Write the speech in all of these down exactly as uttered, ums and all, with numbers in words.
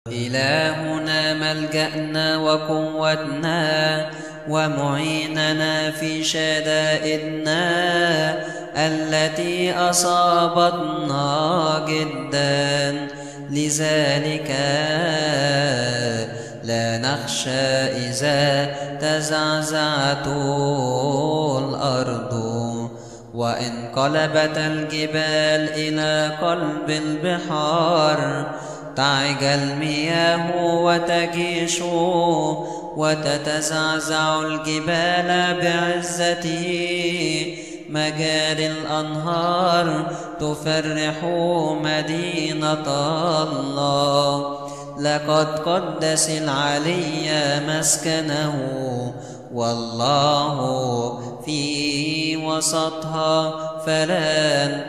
إلهنا ملجأنا وقوتنا ومعيننا في شدائدنا التي أصابتنا جدا، لذلك لا نخشى إذا تزعزعت الأرض وانقلبت الجبال إلى قلب البحار. تعج المياه وتجيش وتتزعزع الجبال بعزته، مجاري الأنهار تفرح مدينة الله. لقد قدس العلي مسكنه، والله في وسطها فلن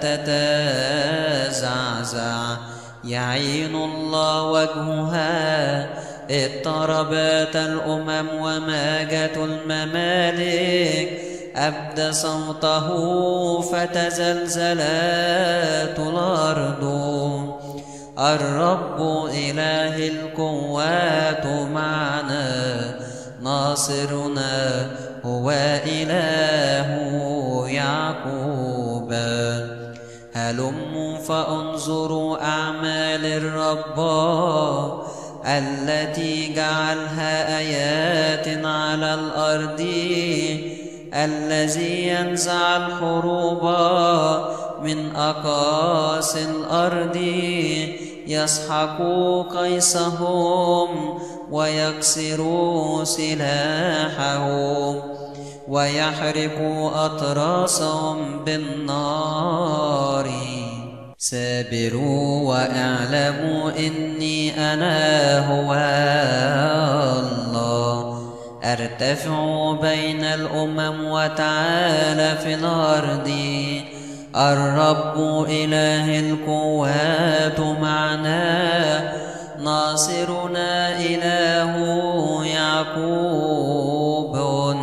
تتزعزع. يعين الله وجهها، اضطربت الأمم وماجت الممالك. أبدى صوته فتزلزلت الأرض. الرب إله القوات معنا، ناصرنا هو إله يعقوب. هلموا فانظروا أعمال الرب التي جعلها آيات على الأرض، الذي ينزع الحروب من أقاصي الأرض، يسحق قيسهم ويكسر سلاحهم ويحرق أطراسهم بالنار. سابروا واعلموا إني أنا هو الله. أرتفع بين الأمم وتعالى في الأرض. الرب إله القوات معنا، ناصرنا إله يعقوب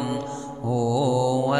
هو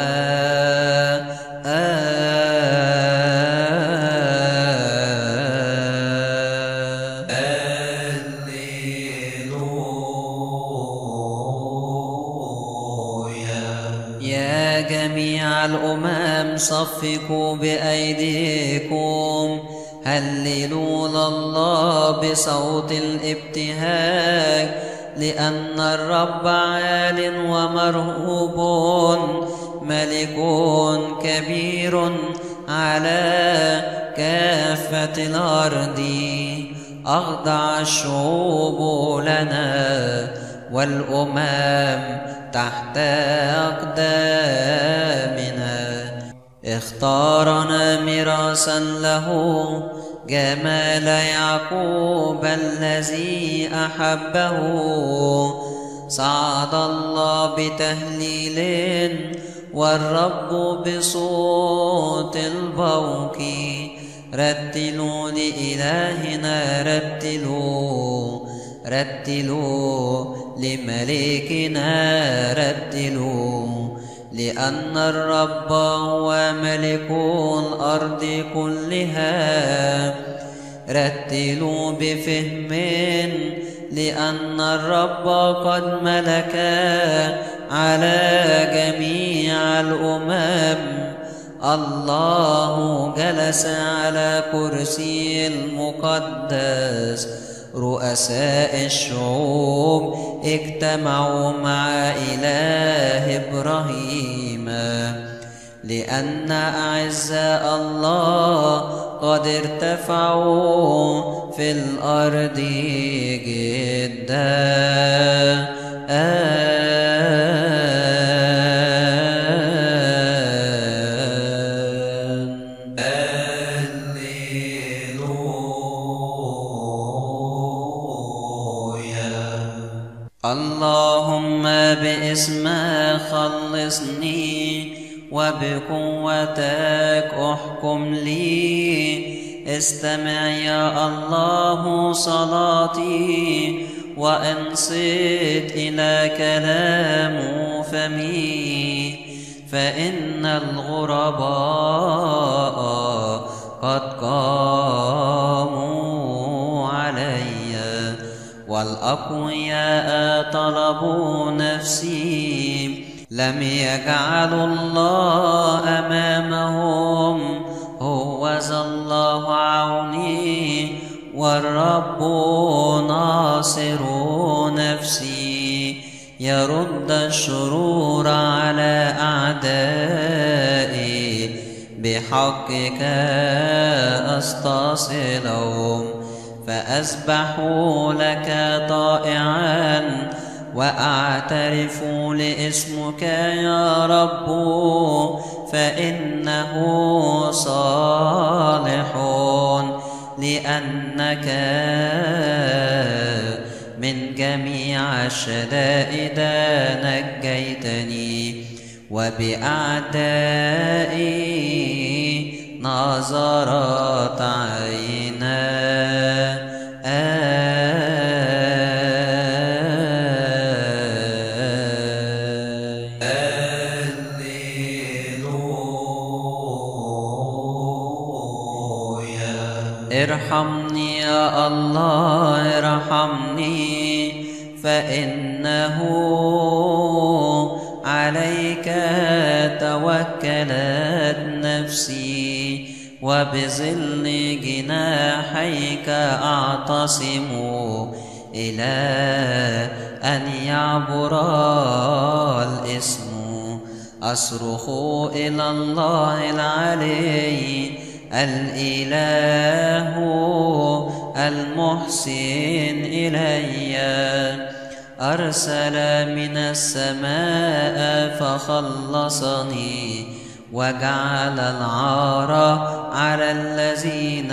يا جميع الأمم صفقوا بأيديكم، هللوا لله بصوت الابتهاج، لأن الرب عال ومرهوب، ملك كبير على كافة الأرض. أخضع الشعوب لنا والأمم تحت أقدامنا. اختارنا ميراثا له، جمال يعقوب الذي أحبه. صعد الله بتهليل والرب بصوت البوق. رتلوا لإلهنا، رتلوا رتلوا لملكنا، رتلوا، لأن الرب هو ملك الأرض كلها. رتلوا بفهم، لأن الرب قد ملك على جميع الأمم. الله جلس على كرسي المقدس، رؤساء الشعوب اجتمعوا مع إله إبراهيم، لأن أعزاء الله قد ارتفعوا في الأرض جدا. اللهم باسمك خلصني، وبقوتك احكم لي. استمع يا الله صلاتي، وانصت إلى كلام فمي. فإن الغرباء قد قاموا علي، والأقوياء طلبوا نفسي. لم يجعلوا الله أمامهم، هو ذا الله عوني والرب ناصر نفسي. يرد الشرور على أعدائي، بحقك أستصلهم. فأسبح لك طائعا وأعترف لاسمك يا رب، فإنه صالح، لأنك من جميع الشدائد نجيتني، وبأعدائي نظرت عيناي. ارحمني يا الله ارحمني، فإنه عليك توكلت نفسي. وبظل جناحيك أعتصم، إلى أن يعبر الإثم. أصرخ إلى الله العلي، الإله المحسن إلي. أرسل من السماء فخلصني، وجعل العار على الذين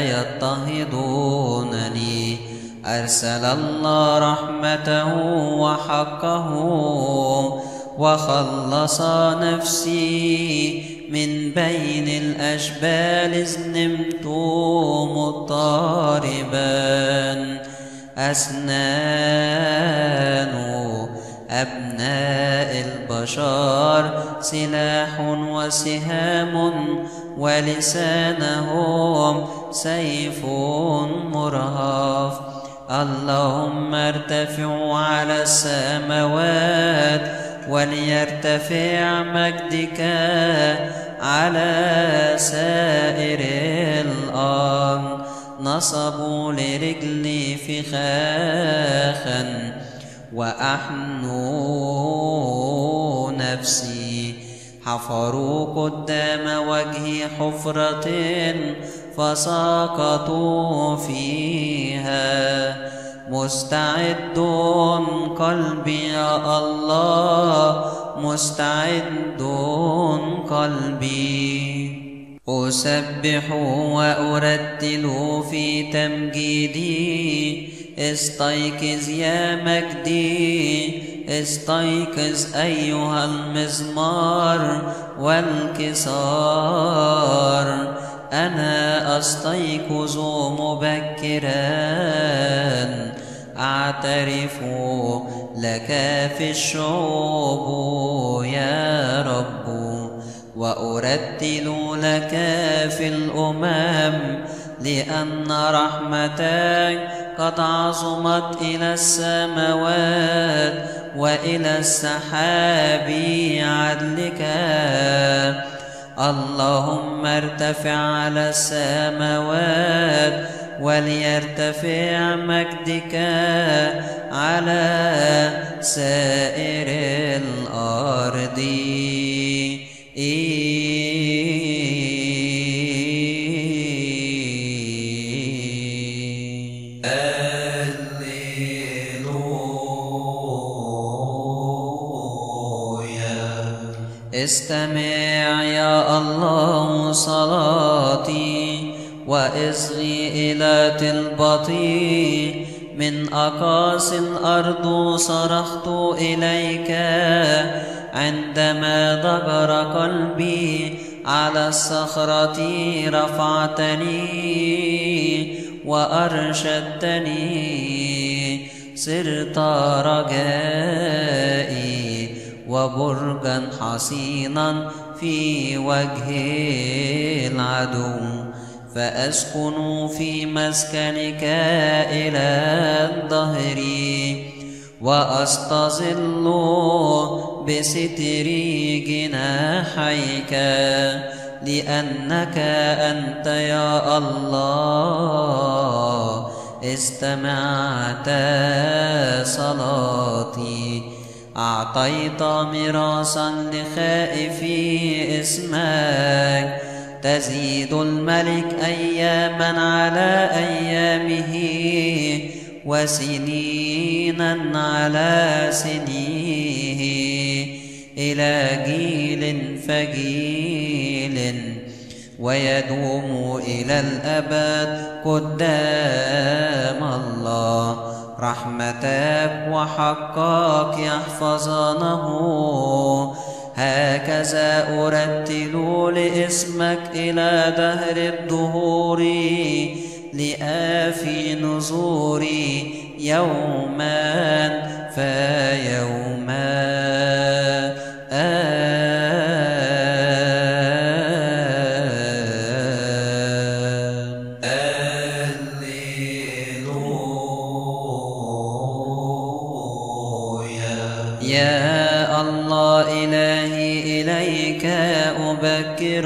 يضطهدونني. أرسل الله رحمته وحقه، وخلص نفسي من بين الأشبال، إذ نمت مضطربا. أسنان أبناء البشر سلاح وسهام، ولسانهم سيف مرهف. اللهم ارتفع على السماوات، وليرتفع مجدك على سائر الأرض. نصبوا لرجلي فخاخا، وأحنوا نفسي. حفروا قدام وجهي حفرة، فسقطوا فيها. مستعد قلبي يا الله، مستعد قلبي. أسبح وأرتل في تمجيدي. استيقظ يا مجدي، استيقظ أيها المزمار والكسار. أنا أستيقظ مبكرا، أعترف لك في الشعوب يا رب، وأرتل لك في الأمم. لأن رحمتك قد عظمت إلى السماوات، وإلى السحاب عدلك. اللهم ارتفع على السماوات، وليرتفع مجدك على سائر الأرض. استمع يا الله صلاتي، واصغي إلى طلبتي. من أقاصي الأرض صرخت إليك، عندما ضجر قلبي على الصخرة رفعتني وأرشدتني. صرت رجائي وبرجا حصينا في وجه العدو. فأسكن في مسكنك إلى الدهر وأستظل بستر جناحيك لأنك أنت يا الله استمعت صلاتي. أعطيت ميراثا لخائفي اسمك، تزيد الملك أياما على أيامه وسنينا على سنيه إلى جيل فجيل، ويدوم إلى الأبد قدام الله. رحمتك وحقك يحفظانه، هكذا أرتل لاسمك إلى دهر الدهور، لآفي نزوري يوما فيوما. يا الله إلهي إليك أبكر،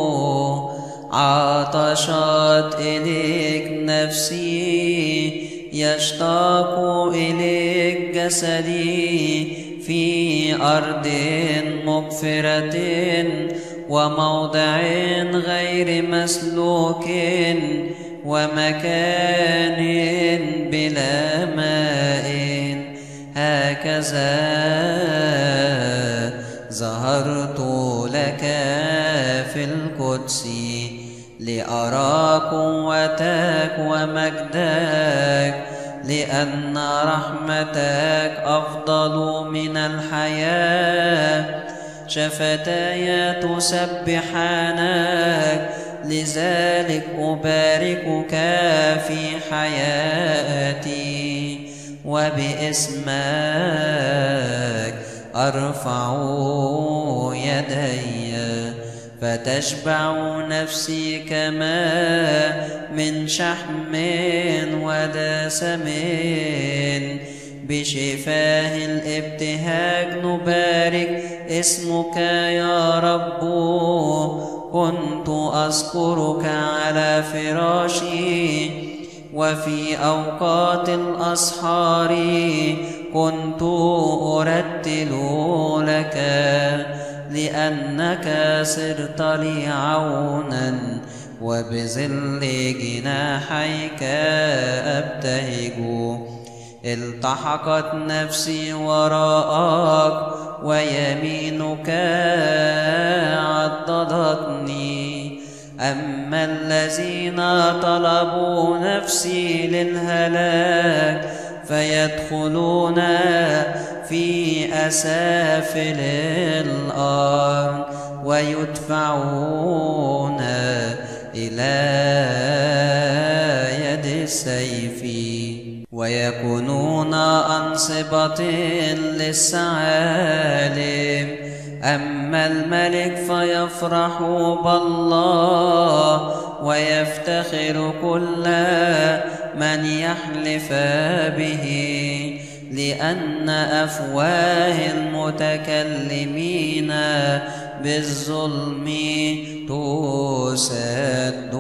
عطشت إليك نفسي، يشتاق إليك جسدي في أرض مغفرة وموضع غير مسلوك ومكان بلا ماء. هكذا ظهرت لك في القدس لأرى قوتك ومجدك، لأن رحمتك أفضل من الحياة. شفتاي تسبحانك، لذلك أباركك في حياتي، وباسمك أرفع يدي، فتشبع نفسي كما من شحم ودسم. بشفاه الابتهاج نبارك اسمك يا رب. كنت أذكرك على فراشي، وفي أوقات الأسحار كنت أرتل لك، لأنك صرت لي عونا، وبظل جناحيك أبتهج. التحقت نفسي وراءك، ويمينك عضدتني. أما الذين طلبوا نفسي للهلاك فيدخلون في أسافل الأرض، ويدفعون إلى يد السيف، ويكونون أنصبة للثعالب. أما الملك فيفرح بالله، ويفتخر كل من يحلف به، لأن أفواه المتكلمين بالظلم تسد.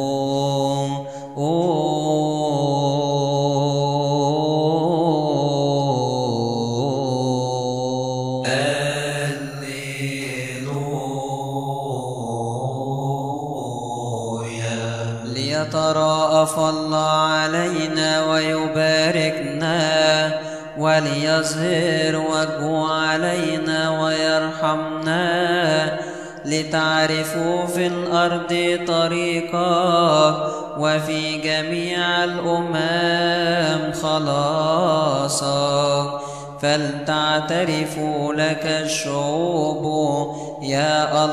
ليتراءف الله علينا ويباركنا، وليظهر وجهه علينا ويرحمنا. لتعرفوا في الأرض طريقك، وفي جميع الأمم خلاصك. فلتعترفوا لك الشعوب يا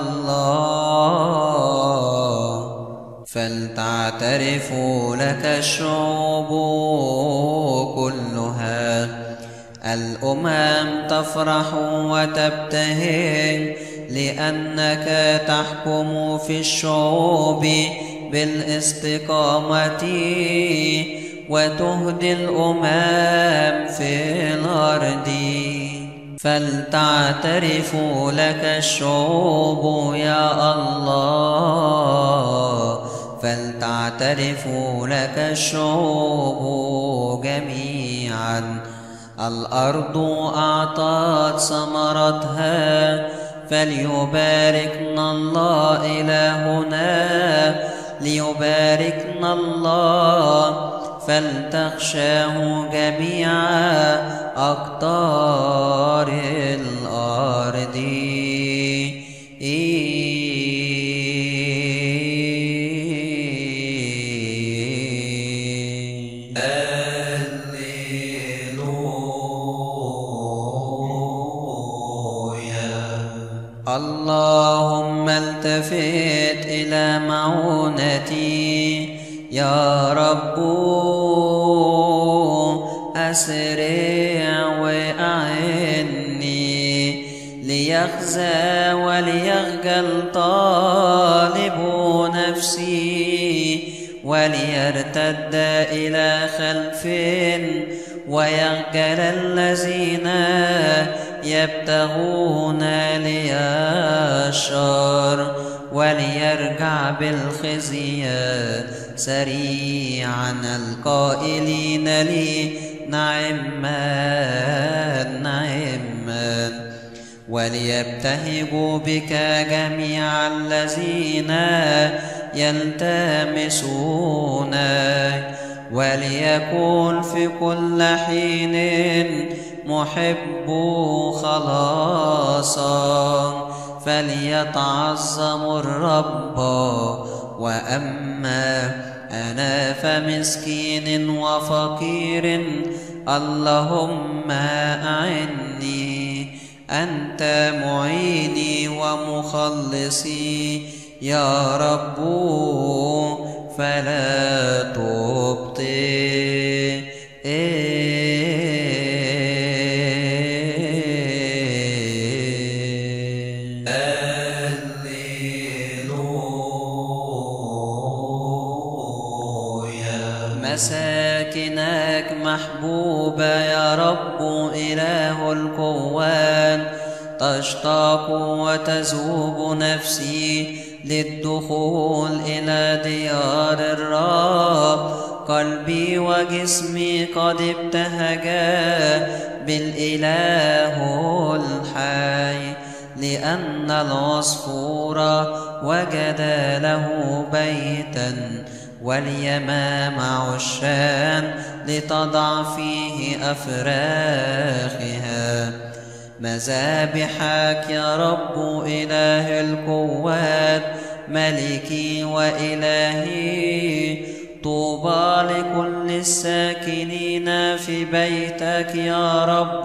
الله، فلتعترفوا لك الشعوب كلها. الأمم تفرح وتبتهج، لأنك تحكم في الشعوب بالاستقامة وتهدي الأمم في الأرض. فلتعترف لك الشعوب يا الله، فلتعترف لك الشعوب جميعا. الأرض أعطت ثمرتها، فليباركنا الله إلهنا، ليباركنا الله. فلتخشاه جميع أقطار الأرض. اللهم التفت إلى معونتي يا رب، أسرع وأعني، ليخزى وليخجل طالب نفسي، وليرتد إلى خلف ويخجل الذين يبتغون لي الشر، وليرجع بالخزي سريعا القائلين لي نعما نعما. وليبتهجوا بك جميع الذين يلتمسونك، وليكن في كل حين محب خلاصا. فليتعظم الرب، وأما أنا فمسكين وفقير. اللهم أعني، أنت معيني ومخلصي يا رب، فلا تبطئ. مساكنك محبوبة يا رب إله القوات، تشتاق وتذوب نفسي للدخول إلى ديار الرب. قلبي وجسمي قد ابتهجا بالإله الحي، لأن العصفور وجد له بيتا، واليمام عشان لتضع فيه أفراخها. مذابحك يا رب إله القوات، ملكي وإلهي. طوبى لكل الساكنين في بيتك يا رب،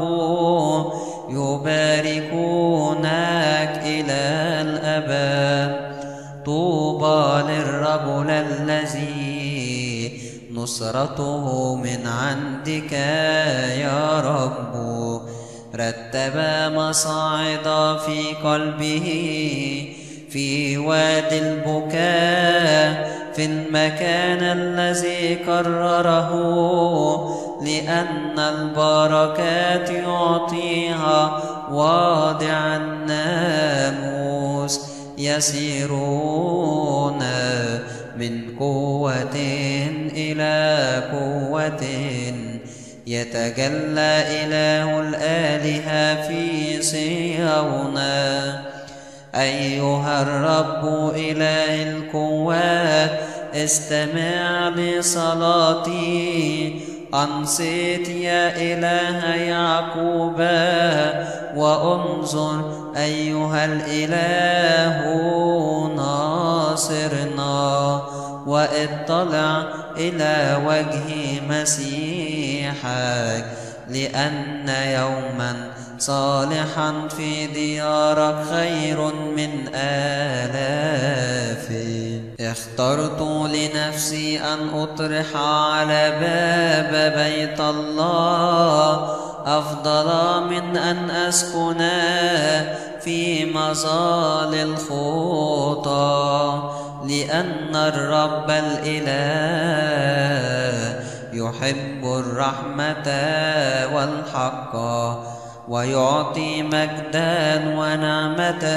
يباركونك إلى الأبد. طوبى للرجل الذي نصرته من عندك يا رب، رتب مصاعد في قلبه في وادي البكاء، في المكان الذي قرره. لأن البركات يعطيها واضع الناموس، يسيرون من قوة إلى قوة، يتجلى إله الآلهة في صهيون. أيها الرب إله القوات، استمع لصلاتي. أنصت يا إله يعقوب، وانظر أيها الإله ناصرنا، واطلع إلى وجه مسيحك. لأن يوما صالحا في ديارك خير من آلاف. اخترت لنفسي أن أطرح على باب بيت الله، أفضل من أن أسكن في مظال الخطى. لأن الرب الإله يحب الرحمة والحق ويعطي مجدا ونعمة.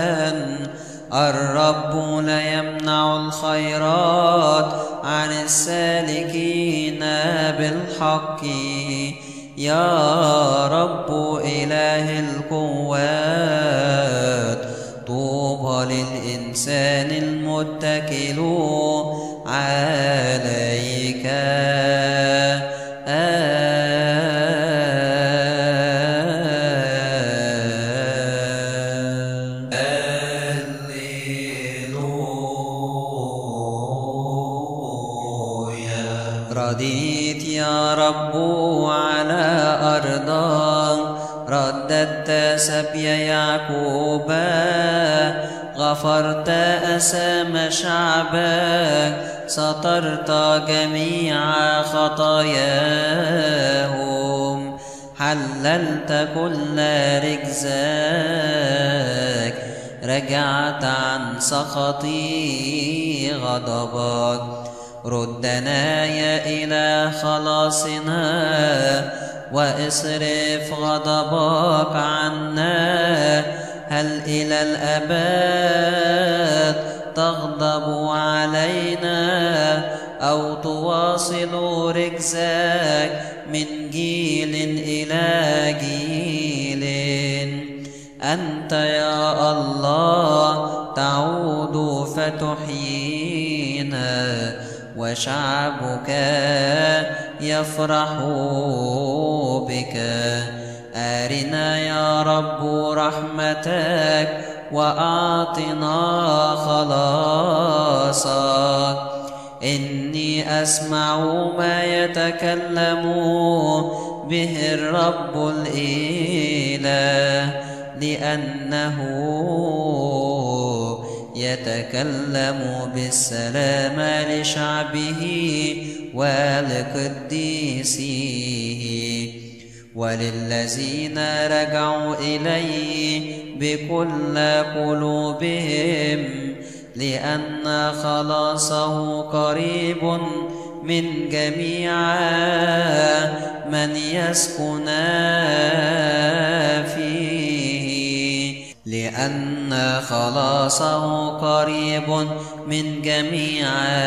الرب لا يمنع الخيرات عن السالكين بالحق. يا رب إله القوات، طوبى للإنسان المتكل عليك. رضيت يا رب على أرضك، رددت سبي يعقوب، غفرت أثام شعبك، سترت جميع خطاياهم، حللت كل رجزك، رجعت عن سخطي غضبك. ردنا يا إله خلاصنا، واصرف غضبك عنا. هل إلى الأبد تغضب علينا، أو تواصل رجزك من جيل إلى جيل؟ أنت يا الله تعود فتحيينا، وشعبك يفرح بك. أرنا يا رب رحمتك، وأعطنا خلاصك. إني أسمع ما يتكلم به الرب الإله، لأنه يتكلم بالسلام لشعبه ولقديسيه، وللذين رجعوا إليه بكل قلوبهم، لأن خلاصه قريب من جميع من يسكن فيه. لأن خلاصه قريب من جميع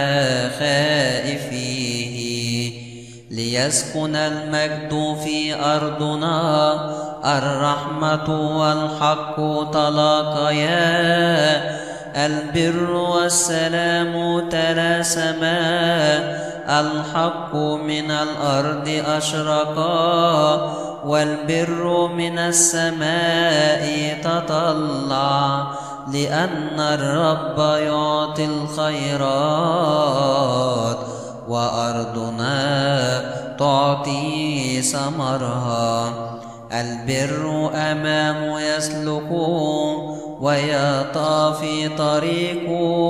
خائفيه، ليسكن المجد في أرضنا، الرحمة والحق تلاقيا، البر والسلام تلاسما، الحق من الأرض أشرقا، والبر من السماء تطلع. لأن الرب يعطي الخيرات، وأرضنا تعطي ثمرها. البر أمام يسلك، ويطى في طريق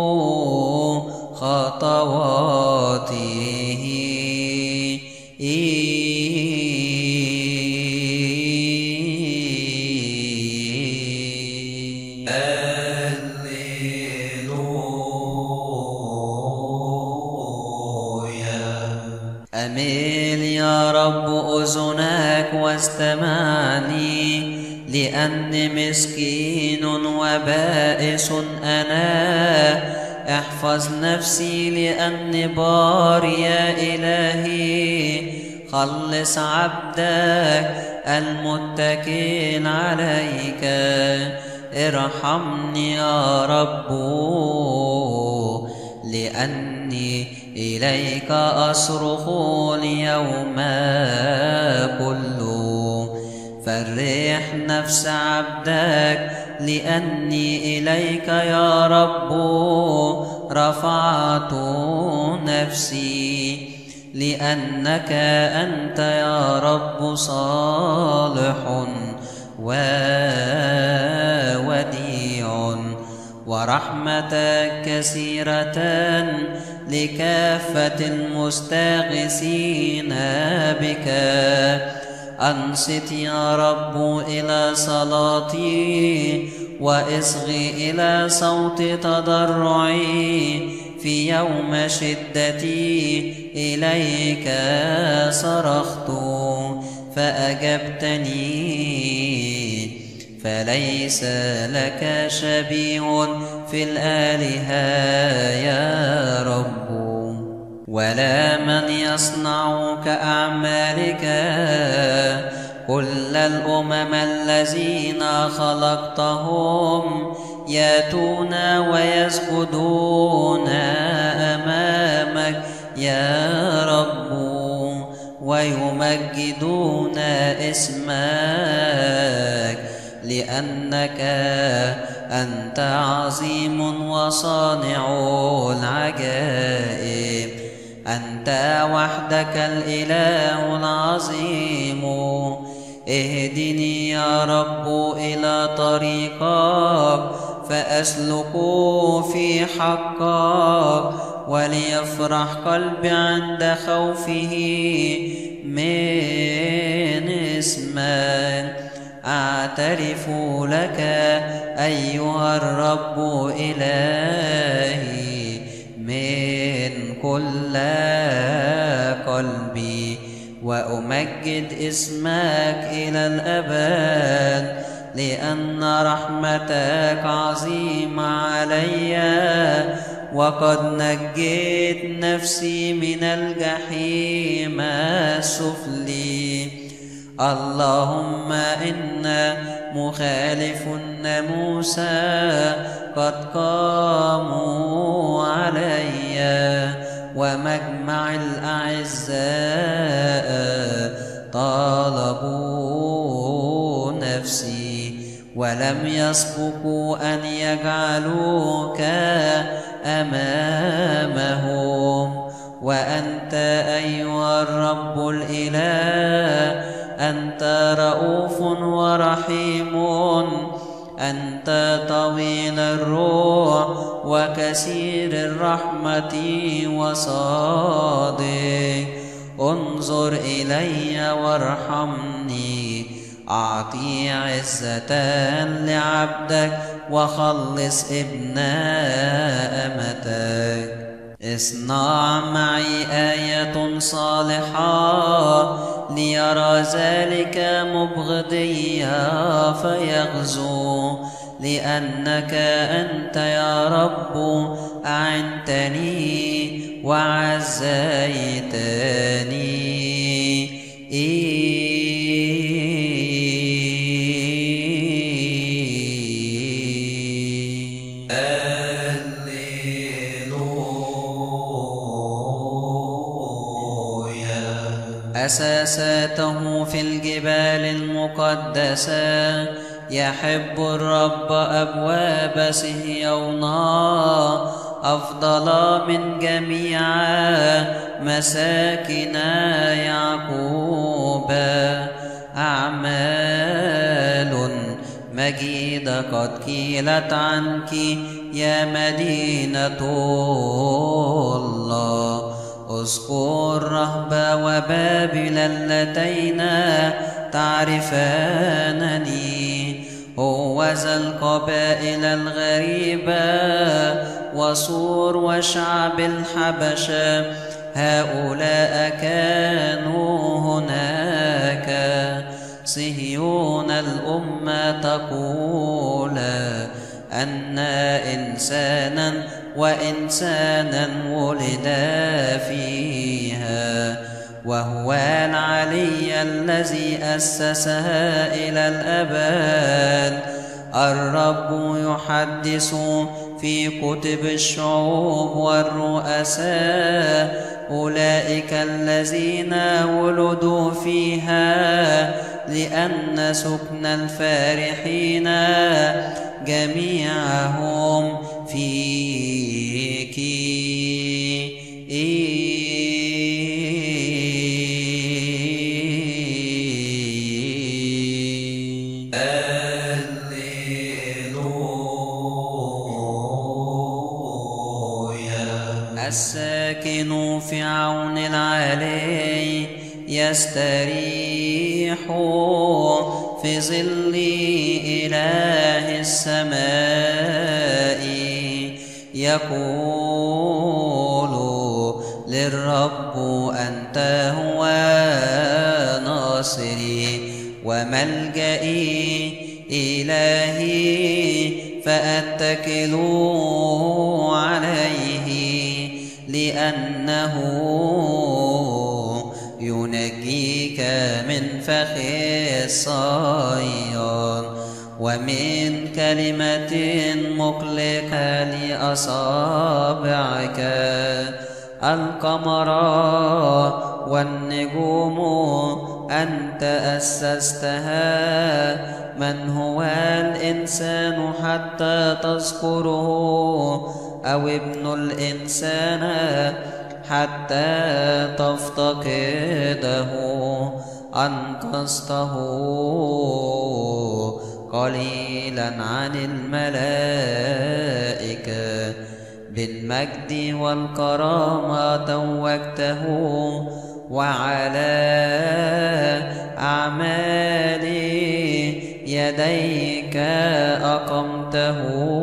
خطواته. أميل يا رب أذنك واستمعني، لأني مسكين وبائس أنا. احفظ نفسي لأني بار يا إلهي، خلص عبدك المتكل عليك. ارحمني يا رب، لأني إليك أصرخ اليوم كله. فرح نفس عبدك، لأني إليك يا رب رفعت نفسي. لأنك أنت يا رب صالح ووديع، ورحمتك كثيرة لكافة المستغيثين بك. أنصت يا رب إلى صلاتي، واصغي إلى صوت تضرعي. في يوم شدتي إليك صرخت فأجبتني، فليس لك شبيه في الآلهة يا رب، ولا من يصنع كأعمالك. كل الأمم الذين خلقتهم يأتون ويسجدون أمامك يا رب، ويمجدون اسمك، لأنك أنت عظيم وصانع العجائب. أنت وحدك الإله العظيم. اهدني يا رب إلى طريقك فأسلك في حقك، وليفرح قلبي عند خوفه من اسمك. أعترف لك أيها الرب إلهي من كل قلبي، وأمجد اسمك إلى الأبد، لأن رحمتك عظيمة علي، وقد نجيت نفسي من الجحيم السفلي. اللهم إن مخالف الناموس قد قاموا علي، ومجمع الأعزاء طالبوا نفسي، ولم يسبقوا أن يجعلوك أمامهم. وأنت أيها الرب الإله، أنت رؤوف ورحيم، أنت طويل الروح وكثير الرحمة وصادق. انظر إلي وارحمني، أعطي عزة لعبدك، وخلص ابن أمتك. اصنع معي آية صالحة، ليرى ذلك مبغضي فيغزو، لأنك أنت يا رب أعنتني وعزيتني. أساساته في الجبال المقدسة، يحب الرب أبواب صهيون أفضل من جميع مساكن يعقوب. أعمال مجيدة قد قيلت عنك يا مدينة الله. اذكر رهب وبابل اللتين تعرفانني، هوذا القبائل الغريبة وصور وشعب الحبشة، هؤلاء كانوا هناك. صهيون الأمة تقول أن إنسانا وإنسانا ولد فيها، وهو العلي الذي أسسها إلى الأبد. الرب يحدث في كتب الشعوب والرؤساء، أولئك الذين ولدوا فيها، لأن سكن الفارحين جميعهم فيك. الساكن في عون العلي يستريح في ظل إله السماء. يقول للرب أنت هو ناصري وملجئي إلهي فأتكل عليه لأنه ينجيك من فخ الصياد ومن كلمة مقلقة لأصابعك. القمر والنجوم أنت أسستها، من هو الإنسان حتى تذكره، أو ابن الإنسان حتى تفتقده. أنقذته قليلا عن الملائكة، بالمجد والكرامة توجته، وعلى أعمال يديك أقمته.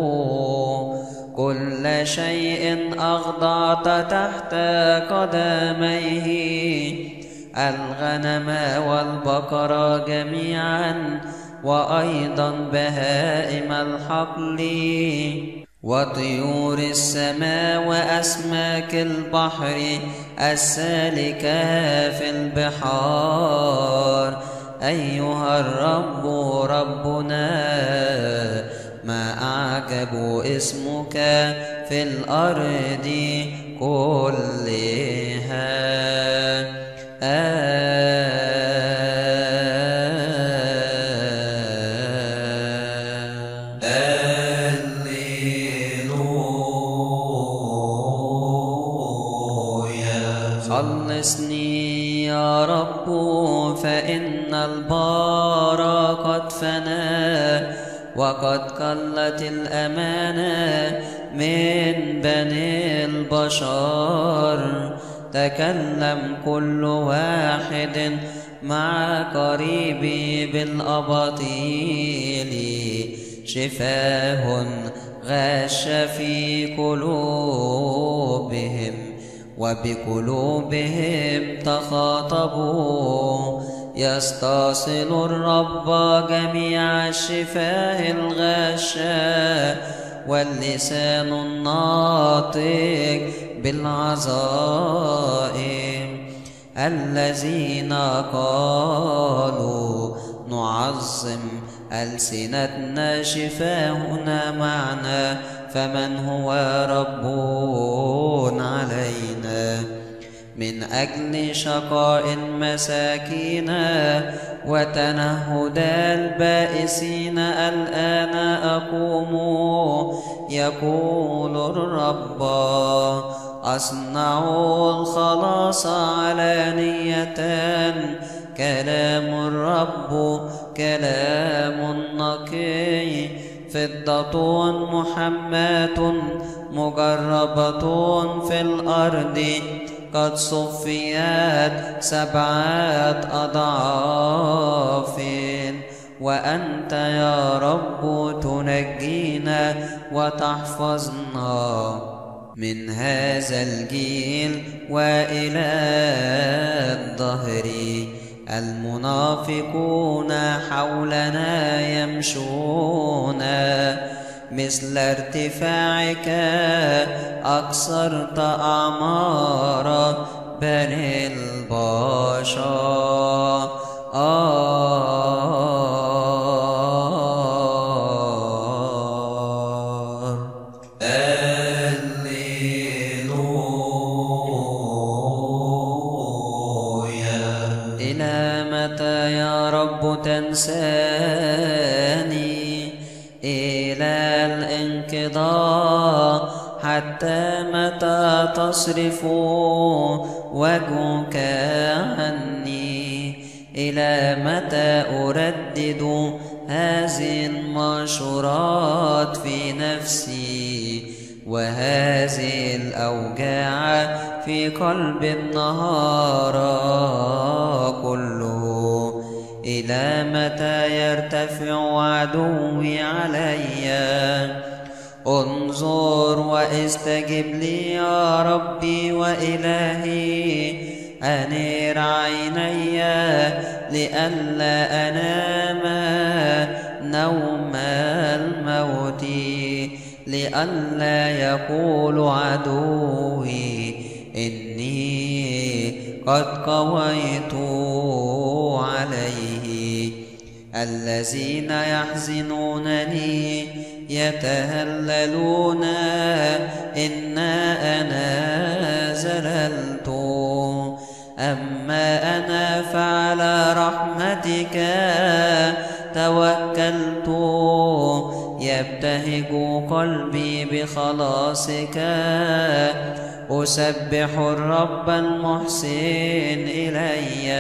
كل شيء أخضعت تحت قدميه، الغنم والبقر جميعا، وأيضا بهائم الحقل، وطيور السماء وأسماك البحر السالكة في البحار. أيها الرب ربنا، ما أعجب اسمك في الأرض كلها. خلصني يا رب فإن البار قد فنى، وقد قلت الأمانة من بني البشر. تكلم كل واحد مع قريبي بالأباطيل، شفاه غش في قلوبهم، وبقلوبهم تخاطبوا. يستصل الرب جميع الشفاه الغشاء، واللسان الناطق بالعظائم. الذين قالوا نعظم ألسنتنا شفاهنا معنا، فمن هو رب علينا؟ من أجل شقاء المساكين وتنهد البائسين الآن أقوم، يقول الرب. أصنع الخلاص علانية، كلام الرب كلام نقي. فضة محماة مجربة في الأرض، قد صفيت سبعة أضعاف. وأنت يا رب تنجينا وتحفظنا من هذا الجيل وإلى الدهر. المنافقون حولنا يمشون، مثل ارتفاعك أكثرت أعمار بني البشر. إلى متى يا رب تنساني؟ إلى الانقضاء حتى متى تصرف وجهك عني؟ إلى متى أردد هذه المنشورات في نفسي، وهذه الأوجاع في قلب النهار كله؟ إلى متى يرتفع عدوي علي؟ انظر واستجب لي يا ربي وإلهي، أنر عيني لئلا أنام نوم الموت، لئلا يقول عدوي إني قد قويت عليه. الذين يحزنونني يتهللون إن أنا زللت، أما أنا فعلى رحمتك توكلت. يبتهج قلبي بخلاصك، أسبح الرب المحسن إلي،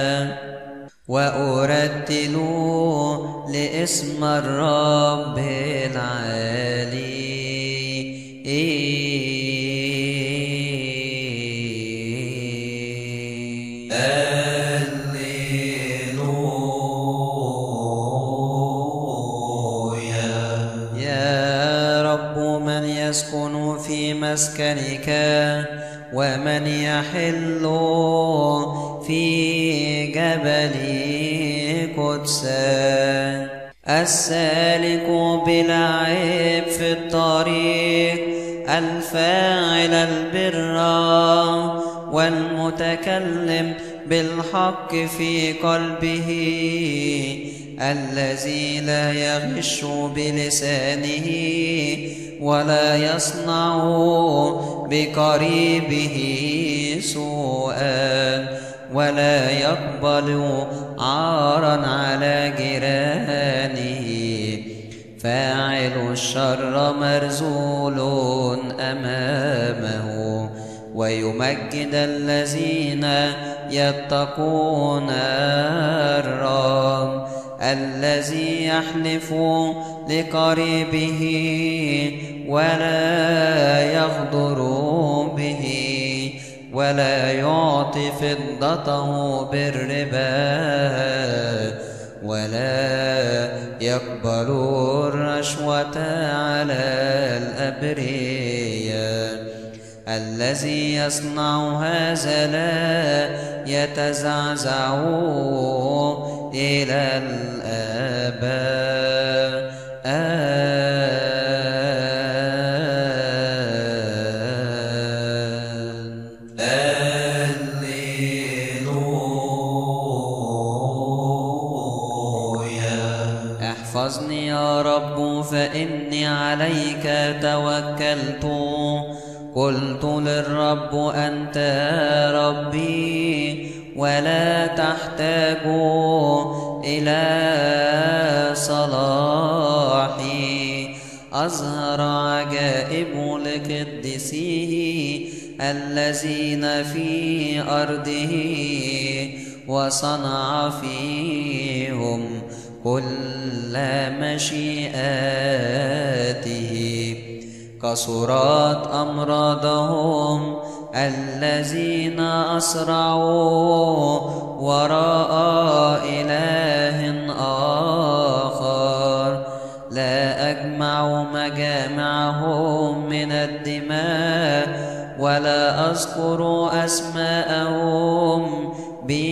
وأرتل لاسم الرب العالي. يسكن في مسكنك ومن يحل في جبل قدسك، السالك بلا عيب في الطريق، الفاعل البر والمتكلم بالحق في قلبه، الذي لا يغش بلسانه ولا يصنع بقريبه سوءا، ولا يقبل عارا على جيرانه. فاعل الشر مرزول أمامه، ويمجد الذين يتقون الرب. الذي يحلف لقريبه ولا يغدر به، ولا يعطي فضته بالربا، ولا يقبل الرشوة على الأبرياء. الذي يصنع هذا لا يتزعزع إلى الآباء. احفظني يا رب فإني عليك توكلت، قلت للرب أنت ربي ولا تحتاج إلى صلاحي. أظهر عجائب لقدسيه الذين في أرضه، وصنع فيهم كل مشيئاته. كثرت أمراضهم الذين أسرعوا وراء إله آخر. لا أجمع مجامعهم من الدماء، ولا أذكر أسماءهم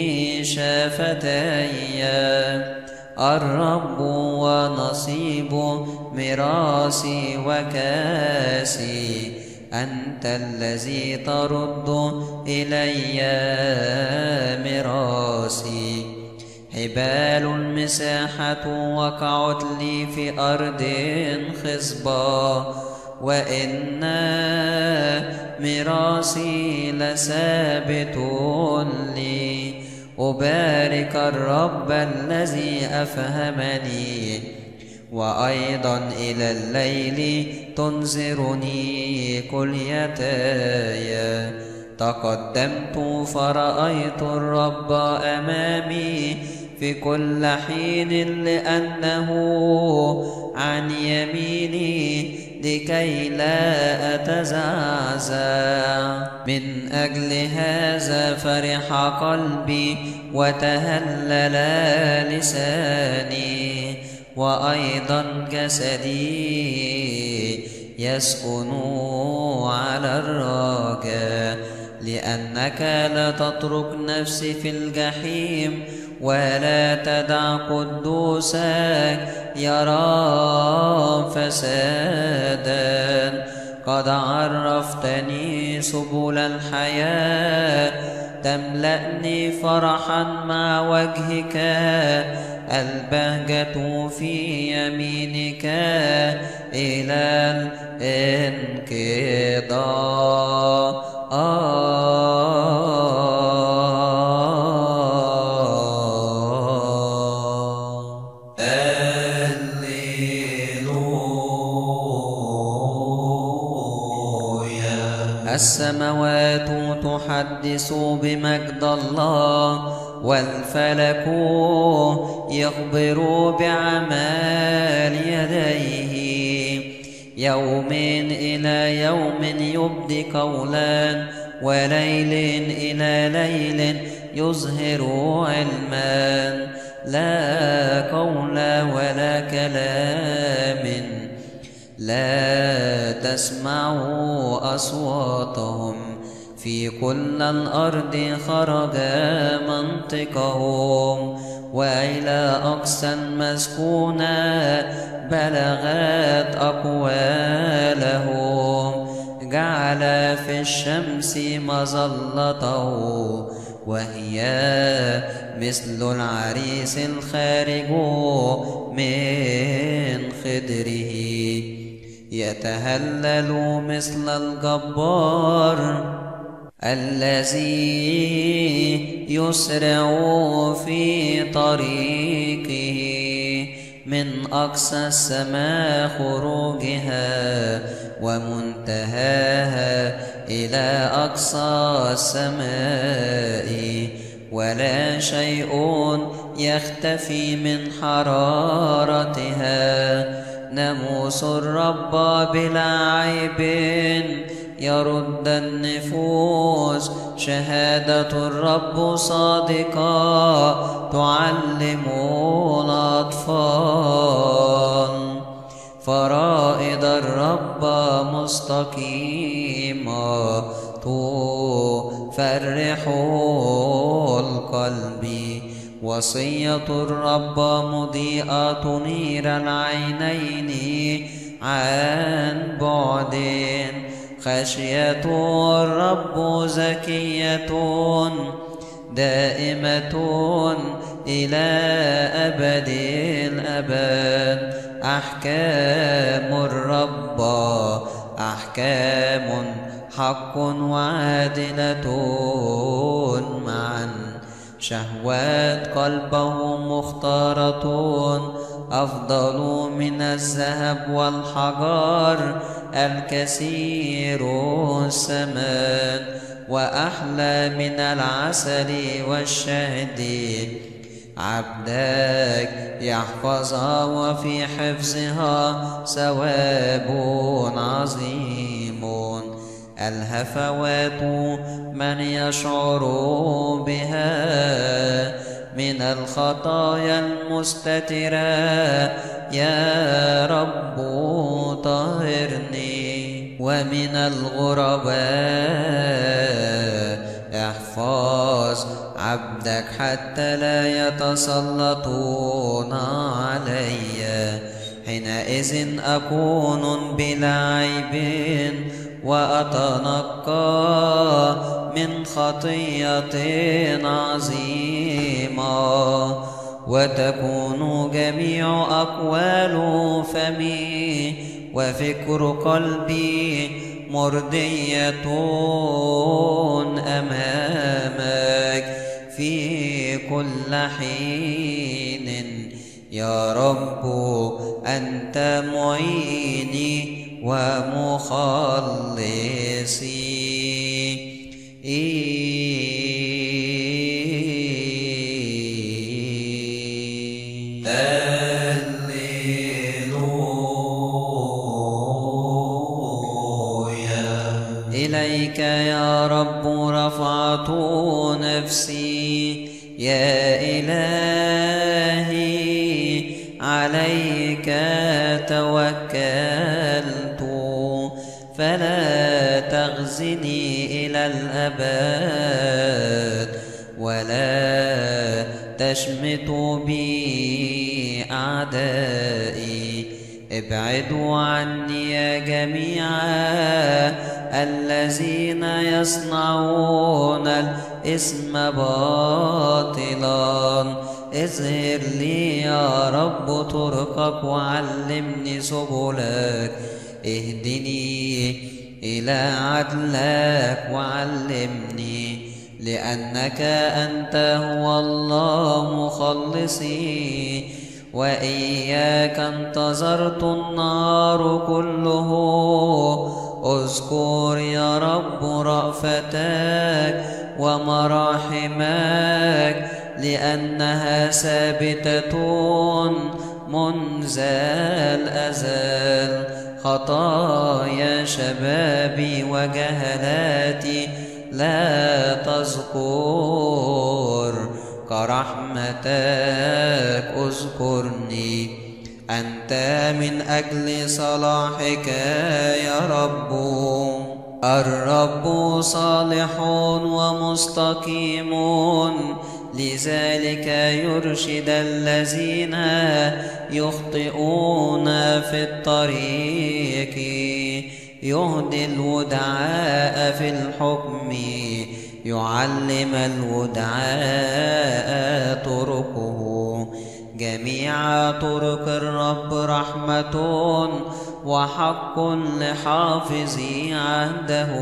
بشفتي. الرب ونصيب ميراثي وكاسي، أنت الذي ترد إلي ميراثي. حبال المساحة وقعت لي في أرض خصبة، وإن ميراثي لثابت لي. أبارك الرب الذي أفهمني، وأيضا إلى الليل تنذرني كليتاي. تقدمت فرأيت الرب أمامي في كل حين، لأنه عن يميني لكي لا أتزعزع. من أجل هذا فرح قلبي وتهلل لساني، وأيضا جسدي يسكن على الرجاء، لأنك لا تترك نفسي في الجحيم، ولا تدع قدوسك يرى فسادا. قد عرفتني سبل الحياة، تملأني فرحا مع وجهك، البهجة في يمينك إلى الانقضاء. السماوات تحدث بمجد الله، والفلك يخبر بعمال يديه. يوم إلى يوم يبدي قولا، وليل إلى ليل يظهر علما. لا قول ولا كلام، لا تسمعوا أصواتهم. في كل الأرض خرج منطقهم، وإلى أقصى المسكونة بلغت أقوالهم. جعل في الشمس مظلته، وهي مثل العريس الخارج من خدره. يتهلل مثل الجبار الذي يسرع في طريقه. من أقصى السماء خروجها، ومنتهاها إلى أقصى السماء. ولا شيء يختفي من حرارتها. ناموس الرب بلا عيب يرد النفوس. شهادة الرب صادقة تعلم الأطفال. فرائض الرب مستقيمة تفرح القلب. وصية الرب مضيئة تنير العينين عن بعد. خشية الرب زكية دائمة إلى أبد الأبد. أحكام الرب أحكام حق وعادلة معا. شهوات قلبه مختارة أفضل من الذهب والحجر الكثير الثمن، وأحلى من العسل والشهد. عبدك يحفظها، وفي حفظها ثواب عظيم. الهفوات من يشعر بها من الخطايا المستترة. يا رب طهرني. ومن الغرباء احفظ عبدك حتى لا يتسلطون علي. حينئذ أكون بلا عيب، وأتنقى من خطية عظيمة. وتكون جميع أقوال فمي وفكر قلبي مرضية أمامك في كل حين. يا رب أنت معيني ومخلصي. إليك يا رب رفعت نفسي. يا إلهي عليك توكلت. فلا تخزني إلى الأبد، ولا تشمتوا بي أعدائي. ابعدوا عني يا جميعا الذين يصنعون الإثم باطلا. اظهر لي يا رب طرقك وعلمني سبلك، اهدني إلى عدلك وعلمني، لأنك أنت هو الله مخلصي، وإياك انتظرت النار كله. اذكر يا رب رأفتك ومراحمك، لأنها ثابتة منذ الأزل. خطايا شبابي وجهلاتي لا تذكر، كرحمتك اذكرني. أنت من أجل صلاحك يا رب، الرب صالح ومستقيم، لذلك يرشد الذين يخطئون في الطريق، يهدي الودعاء في الحكم، يعلم الودعاء طرقه. جميع طرق الرب رحمة وحق لحافظي عهده،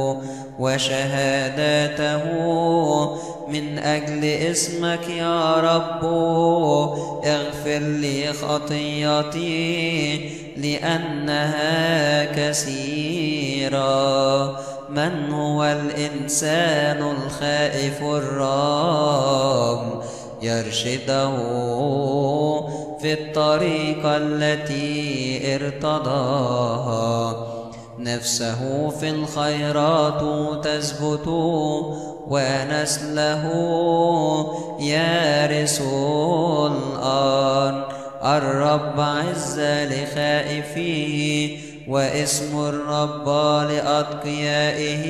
وشهاداته من أجل اسمك يا رب. اغفر لي خطيئتي لأنها كثيرة. من هو الإنسان الخائف الرب؟ يرشده في الطريق التي ارتضاها. نفسه في الخيرات تثبت، ونسله يرث الأرض. الرب عز لخائفيه، واسم الرب لأتقيائه،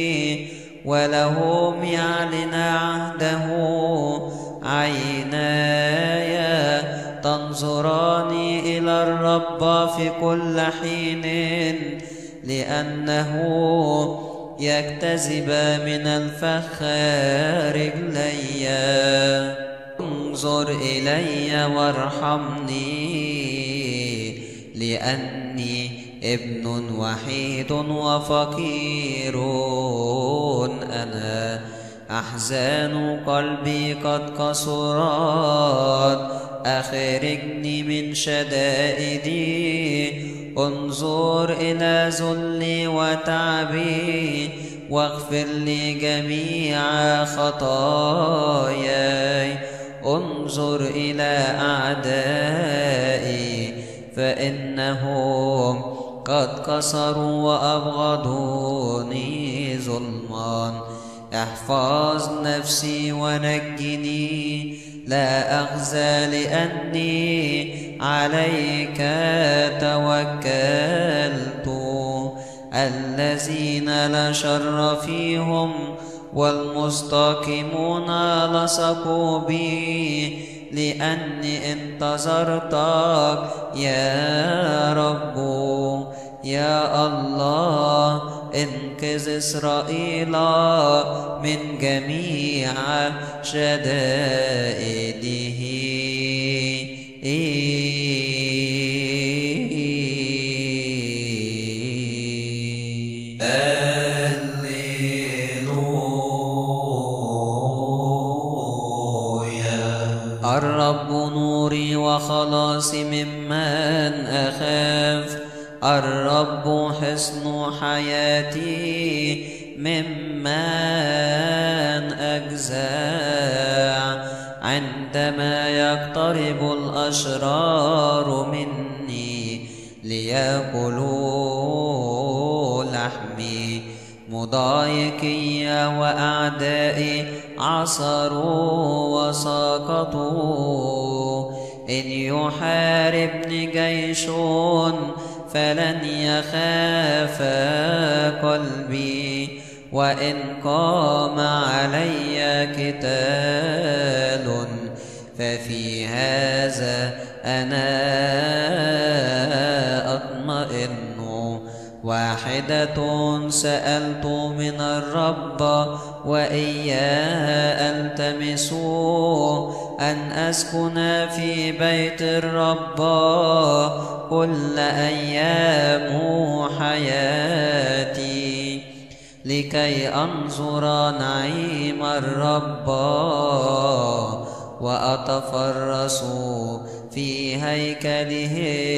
ولهم يعلن عهده. عيناي تنظران إلى الرب في كل حين، لأنه يجتذب من الفخ رجلي. انظر إلي وارحمني، لأني ابن وحيد وفقير أنا. أحزان قلبي قد كسرت، أخرجني من شدائدي. انظر إلى ذلي وتعبي، واغفر لي جميع خطاياي. انظر إلى أعدائي، فإنهم قد كسروا وأبغضوني ظلما. احفظ نفسي ونجني، لا أخزى لأني عليك توكلت. الذين لا شر فيهم والمستقيمون لصقوا بي، لأني انتظرتك يا رب. يا الله انقذ إسرائيل من جميع شدائده. الرب نوري وخلاصي ممن أخاف. الرب حصن حياتي ممن أجزع. عندما يقترب الأشرار مني ليأكلوا لحمي، مضايقي وأعدائي عصروا وسقطوا. إن يحاربني جيش فلن يخاف قلبي، وإن قام علي قتال ففي هذا أنا أطمئن. واحدة سألت من الرب وإياه ألتمس، أن أسكن في بيت الرب كل أيام حياتي، لكي أنظر نعيم الرب وأتفرس في هيكله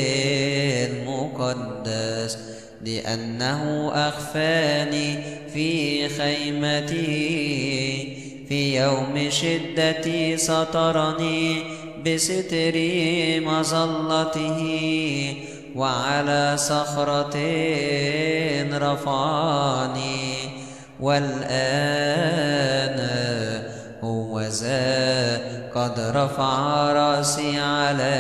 المقدس، لأنه أخفاني في خيمتي. في يوم شدتي سترني بستر مظلته، وعلى صخرة رفعني. والآن هوذا قد رفع رأسي على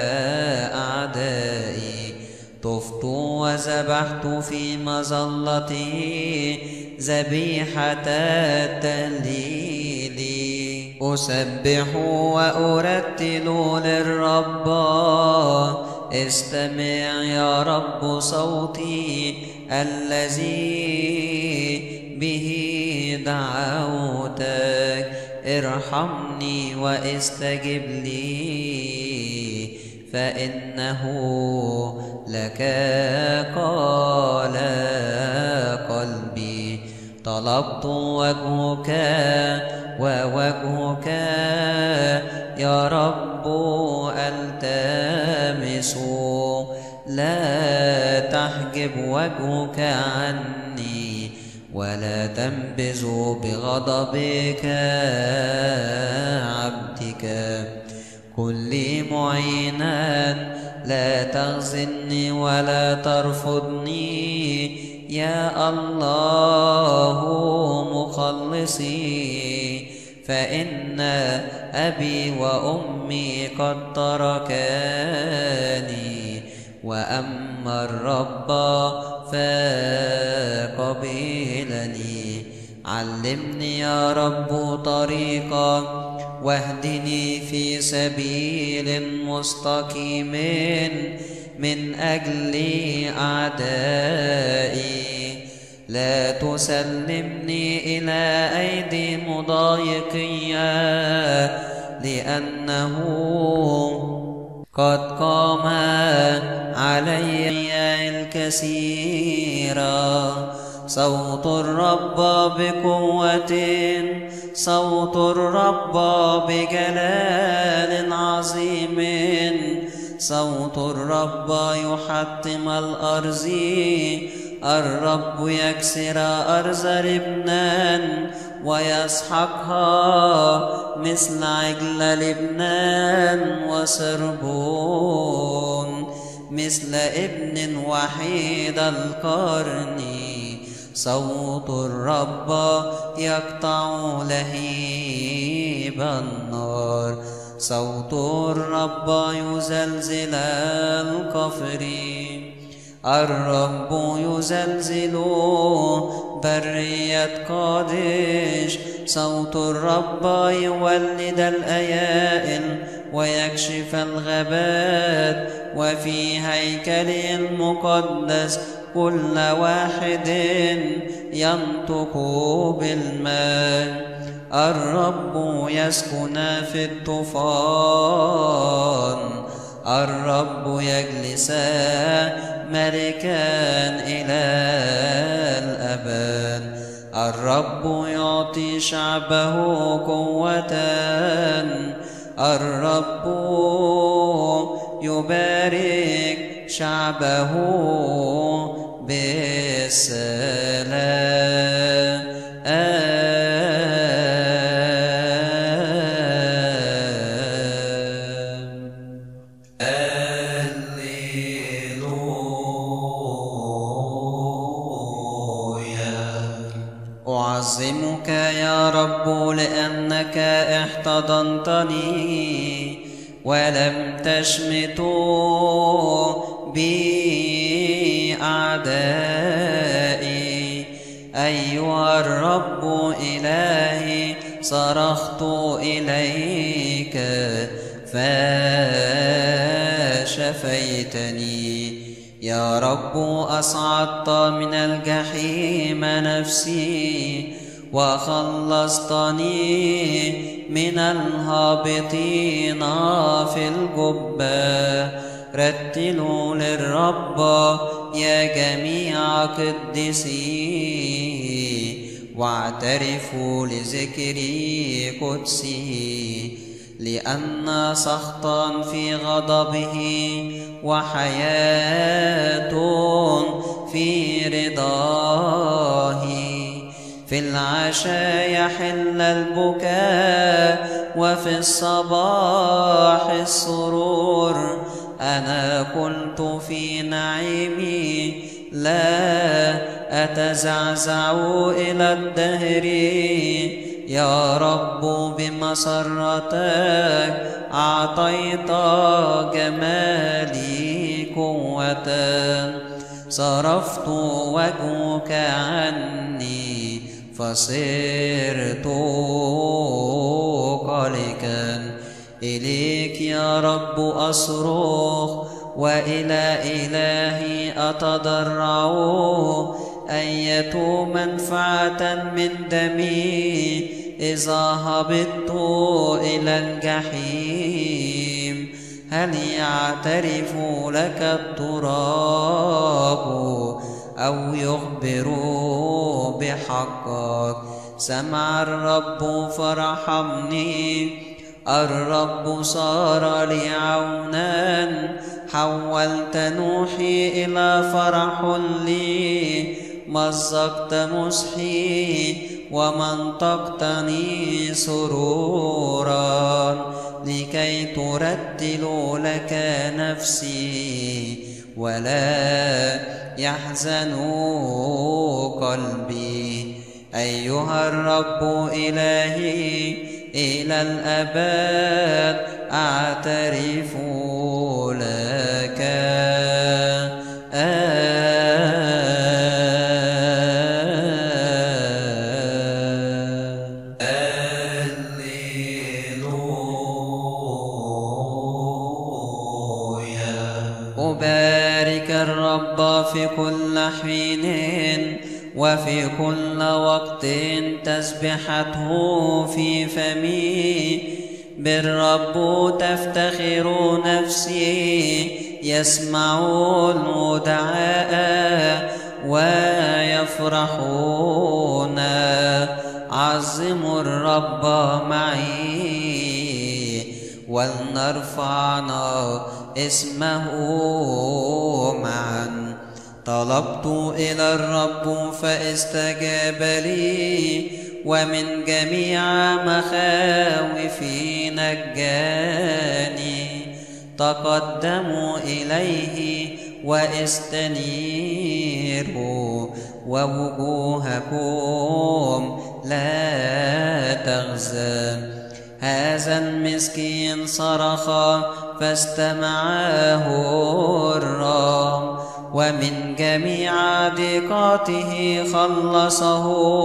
أعدائي، طفت وذبحت في مظلته ذبيحة التهليل. أسبح وأرتل للرب، استمع يا رب صوتي الذي به دعوتك. ارحمني واستجب لي، فإنه لك قال قلبي. طلبت وجهك ووجهك يا رب التمس، لا تحجب وجهك عني، ولا تنبذ بغضبك عبدك. كن لي معينا، لا تخزني ولا ترفضني، يا الله مخلصي. فإن أبي وأمي قد تركاني، وأما الرب فقبلني. علمني يا رب طريقا، واهدني في سبيل مستقيم من أجل أعدائي. لا تسلمني إلى أيدي مضايقية، لأنه قد قام علي الكثير. صوت الرب بقوة، صوت الرب بجلال عظيم، صوت الرب يحطم الأرض. الرب يكسر أرز لبنان ويسحقها مثل عجل لبنان، وسربون مثل ابن وحيد القرن. صوت الرب يقطع لهيب النار، صوت الرب يزلزل الكفر. الرب يزلزل برية قادش، صوت الرب يولد الأيائل ويكشف الغابات. وفي هيكله المقدس كل واحد ينطق بالماء. الرب يسكن في الطوفان، الرب يجلس ملكا إلى الأبد. الرب يعطي شعبه قوة، الرب يبارك شعبه بالسلام. أعظمك يا رب لأنك احتضنتني، ولم تشمت بي أعدائي. أيها الرب إلهي صرخت إليك فشفيتني. يا رب أصعدت من الجحيم نفسي وخلصتني من الهابطين في الجب. رتلوا للرب يا جميع قدسي واعترفوا لذكري قدسي. لأن سخطا في غضبه وحياة في رضاه. في العشاء يحل البكاء وفي الصباح السرور. أنا كنت في نعيمي لا أتزعزع إلى الدهر. يا رب بمسرتك أعطيت جمالي قوة. صرفت وجهك عني فصرت قلقا. إليك يا رب أصرخ وإلى إلهي أتضرع. أية منفعة من دمي إذا هبطت إلى الجحيم. هل يعترف لك التراب أو يخبر بحقك؟ سمع الرب فرحمني. الرب صار لي عونا. حولت نوحي إلى فرح لي. مزقت مسحي ومنطقتني سرورا. لكي ترتل لك نفسي ولا يحزن قلبي. أيها الرب إلهي إلى الأبد أعترف لك. أبارك الرب في كل حين وفي كل وقت تسبحته في فمي. بالرب تفتخر نفسي. يسمع الودعاء ويفرحون. عظموا الرب معي ولنرفعنا اسمه معا. طلبت إلى الرب فاستجاب لي ومن جميع مخاوفي نجاني. تقدموا إليه واستنيروا ووجوهكم لا تغزى. هذا المسكين صرخ فاستمعه الرب ومن جميع ضيقاته خلصه.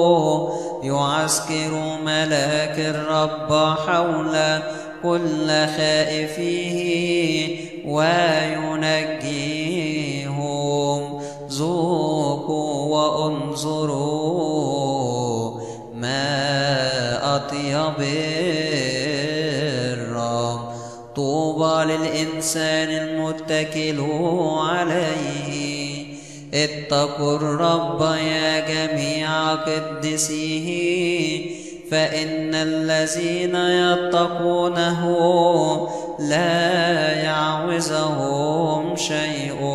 يعسكر ملاك الرب حول كل خائفيه وينجيهم. ذوقوا وانظروا ما أطيب الرب. طوبى للإنسان المتكل عليه. اتقوا الرب يا جميع قدسيه. فإن الذين يتقونه لا يعوزهم شيء.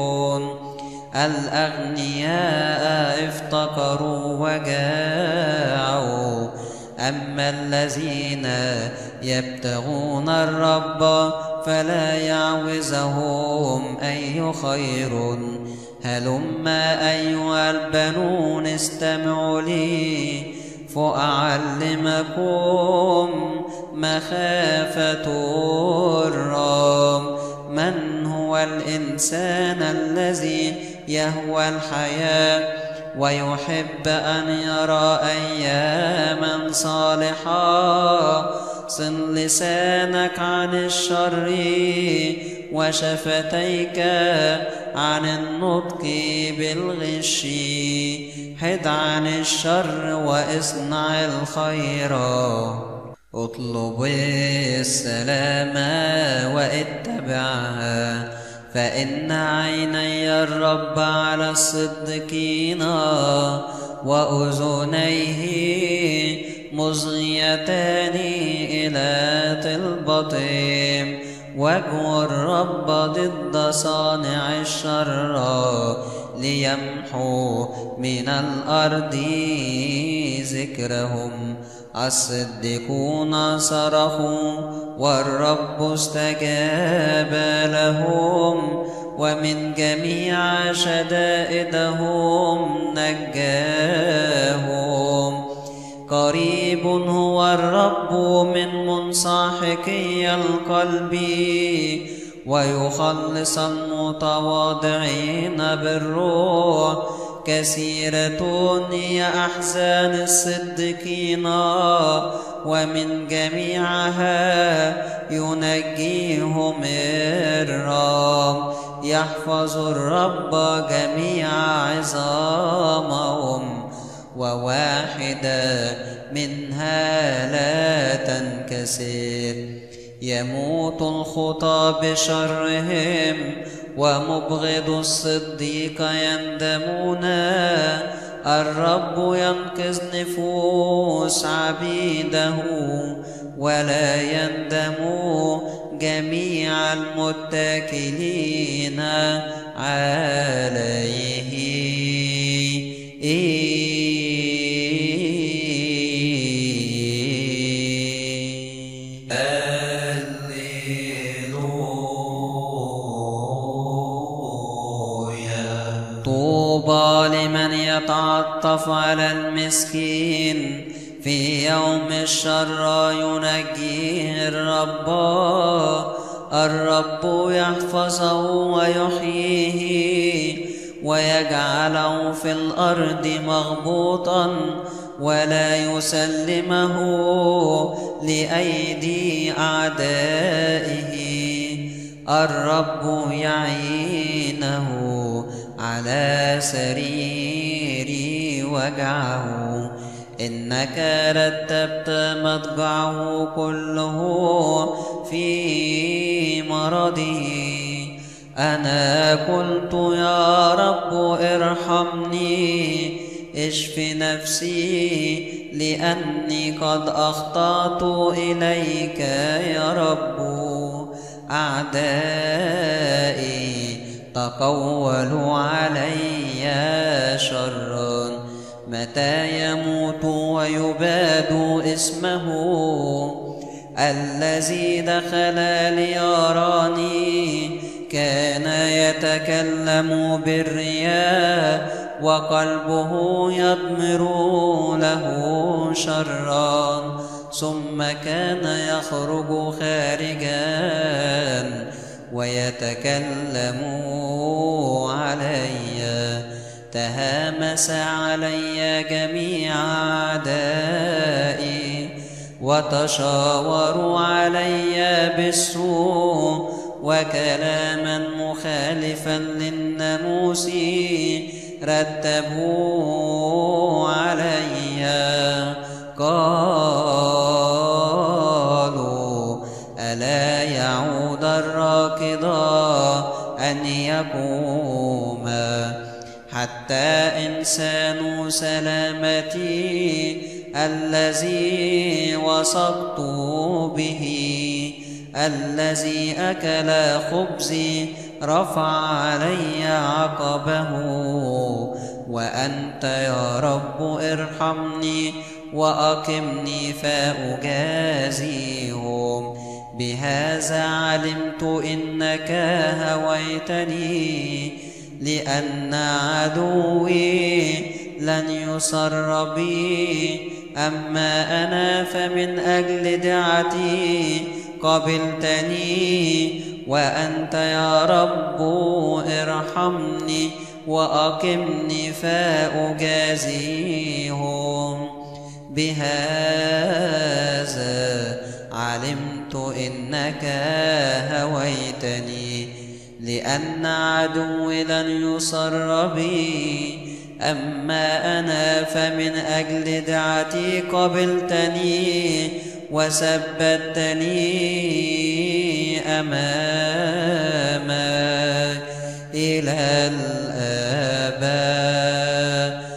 الأغنياء افتقروا وجاعوا. أما الذين يبتغون الرب فلا يعوزهم أي خير. هلما أيها البنون استمعوا لي فأعلمكم مخافة الرب. من هو الإنسان الذي يهوى الحياة ويحب أن يرى أياما صالحة. صن لسانك عن الشر وشفتيك عن النطق بالغش. حد عن الشر واصنع الخير. اطلب السلام واتبعها، فإن عيني الرب على الصديقين وأذنيه مصغيتان إلى طلبتهم. وجه الرب ضد صانع الشر ليمحو من الأرض ذكرهم. الصديقون صرخوا والرب استجاب لهم، ومن جميع شدائدهم نجاهم. قريب هو الرب من منسحقي القلب، ويخلص المتواضعين بالروح. كثيرة هي أحزان الصديقين، ومن جميعها ينجيهم الرب. يحفظ الرب جميع عظامهم، وواحدة منها لا تنكسر. يموت الخطى بشرهم، ومبغض الصديق يندمون. الرب ينقذ نفوس عبيده، ولا يندم جميع المتكلين عليه. طوبى لمن يتعطف على المسكين، في يوم الشر ينجيه الرب. الرب يحفظه ويحييه، ويجعله في الأرض مغبوطا، ولا يسلمه لأيدي أعدائه. الرب يعينه على سرير وجعه. إنك رتبت مضجعه كله في مرضه. أنا قلت يا رب ارحمني، اشف نفسي، لأني قد أخطأت إليك يا رب. أعدائي تقولوا علي شرا، متى يموت ويباد اسمه. الذي دخل ليراني كان يتكلم بالرياء، وقلبه يضمر له شرا. ثم كان يخرج خارجا ويتكلم علي. تهامس علي جميع أعدائي، وتشاوروا علي بالسوء، وكلاما مخالفا للناموس رتبوا علي. قالوا ألا يعود الراكض أن يقوم، حتى إنسان سلامتي الذي وثقت به، الذي أكل خبزي رفع علي عقبه. وأنت يا رب ارحمني وأقمني فأجازيهم. بهذا علمت إنك هويتني، لأن عدوي لن يسر بي. أما أنا فمن أجل دعتي قبلتني، وأنت يا رب ارحمني وأقمني فأجازيهم. بهذا علمت إنك هويتني، لأن عدوي لن يصر بي. أما أنا فمن أجل دعتي قبلتني، وثبتني أمامك إلى الآباء.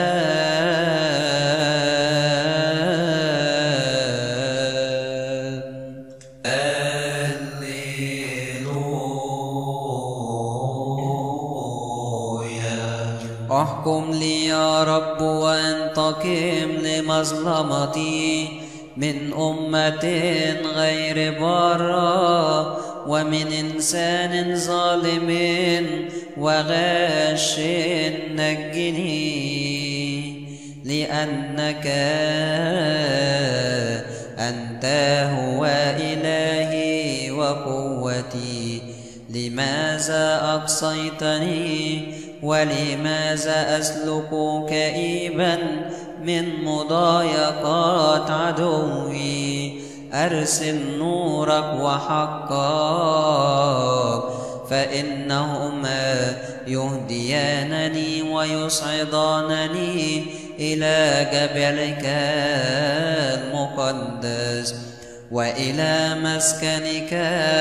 احكم لي يا رب وانتقم لمظلمتي من أمة غير بارة، ومن إنسان ظالم وغاش نجني، لأنك أنت هو إلهي وقوتي. لماذا أقصيتني؟ ولماذا أسلك كئيبا من مضايقات عدوي؟ أرسل نورك وحقك، فإنهما يهديانني ويصعدانني إلى جبلك المقدس وإلى مسكنك،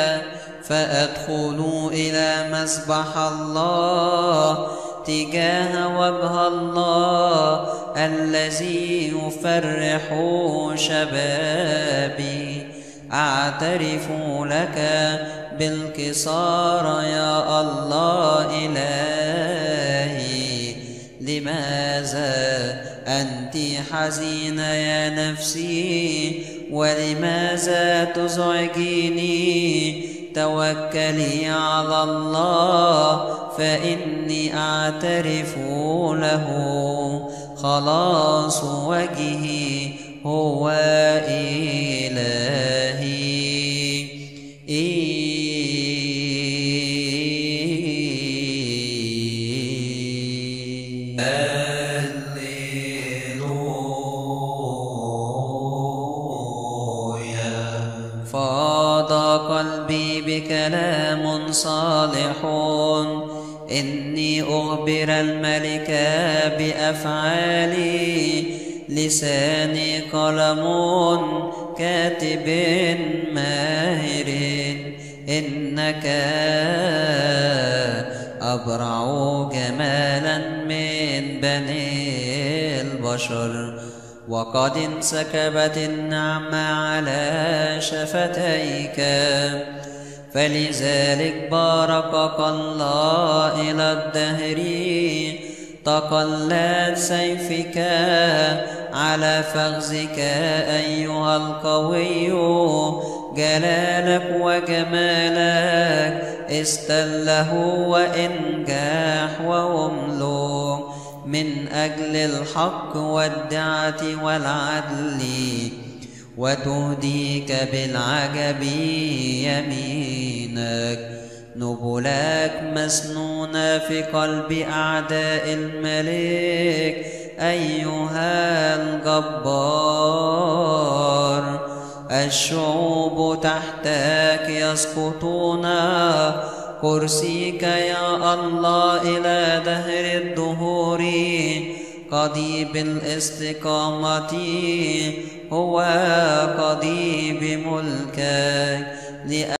فأدخل إلى مسبح الله تجاه وجه الله الذي يفرح شبابي. أعترف لك بالكسار يا الله إلهي. لماذا أنت حزينة يا نفسي؟ ولماذا تزعجيني؟ توكلي على الله، فإني أعترف له. خلاص وجهي هو إلهي. فاض قلبي بكلام صالح، إني أخبر الملك بأفعالي. لساني قلم كاتب ماهر، إنك أبرع جمالا من بني البشر. وقد انسكبت النعمة على شفتيك، فلذلك باركك الله إلى الدهر. تقلت سيفك على فخذك أيها القوي، جلالك وجمالك استله وإنجاح وأملك من أجل الحق والدعة والعدل، وتهديك بالعجب يمينك. نبلك مسنونة في قلب أعداء الملك أيها الجبار. الشعوب تحتك يسقطون، كرسيك يا الله إلى دهر الدهور. قضيب الاستقامة هو قضيب ملكك.